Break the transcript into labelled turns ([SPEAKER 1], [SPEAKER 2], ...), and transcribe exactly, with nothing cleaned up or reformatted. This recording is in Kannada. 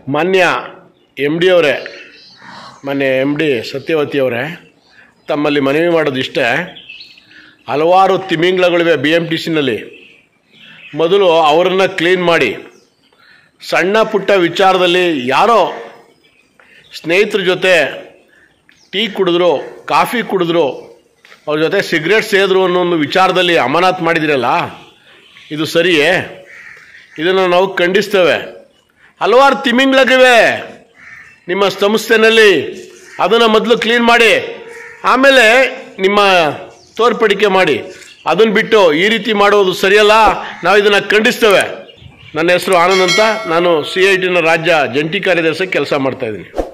[SPEAKER 1] ಮಾನ್ಯ ಎಮ್ ಡಿ ಅವರೇ, ಮಾನ್ಯ ಎಮ್ ಡಿ ಸತ್ಯವತಿ ಅವರೇ, ತಮ್ಮಲ್ಲಿ ಮನವಿ ಮಾಡೋದು ಇಷ್ಟೇ. ಹಲವಾರು ತಿಮಿಂಗ್ಲಗಳಿವೆ ಬಿ ಎಮ್ ಟಿ ಸಿನಲ್ಲಿ. ಮೊದಲು ಅವರನ್ನು ಕ್ಲೀನ್ ಮಾಡಿ. ಸಣ್ಣ ಪುಟ್ಟ ವಿಚಾರದಲ್ಲಿ ಯಾರೋ ಸ್ನೇಹಿತರ ಜೊತೆ ಟೀ ಕುಡಿದ್ರು, ಕಾಫಿ ಕುಡಿದ್ರು, ಅವ್ರ ಜೊತೆ ಸಿಗರೇಟ್ ಸೇದ್ರು ಅನ್ನೋ ಒಂದು ವಿಚಾರದಲ್ಲಿ ಅಮಾನತ್ ಮಾಡಿದಿರಲ್ಲ, ಇದು ಸರಿಯೇ? ಇದನ್ನು ನಾವು ಖಂಡಿಸ್ತೇವೆ. ಹಲವಾರು ತಿಮಿಂಗ್ಲಗಿವೆ ನಿಮ್ಮ ಸಂಸ್ಥೆಯಲ್ಲಿ, ಅದನ್ನು ಮೊದಲು ಕ್ಲೀನ್ ಮಾಡಿ, ಆಮೇಲೆ ನಿಮ್ಮ ತೋರ್ಪಡಿಕೆ ಮಾಡಿ. ಅದನ್ನು ಬಿಟ್ಟು ಈ ರೀತಿ ಮಾಡೋದು ಸರಿಯಲ್ಲ, ನಾವು ಇದನ್ನು ಖಂಡಿಸ್ತೇವೆ. ನನ್ನ ಹೆಸರು ಆನಂದ್ ಅಂತ, ನಾನು ಸಿ ಐ ಟಿನ ರಾಜ್ಯ ಜಂಟಿ ಕಾರ್ಯದರ್ಶಿ ಕೆಲಸ ಮಾಡ್ತಾಯಿದ್ದೀನಿ.